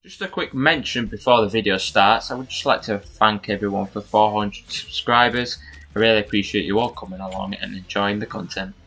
Just a quick mention before the video starts. I would just like to thank everyone for 400 subscribers. I really appreciate you all coming along and enjoying the content.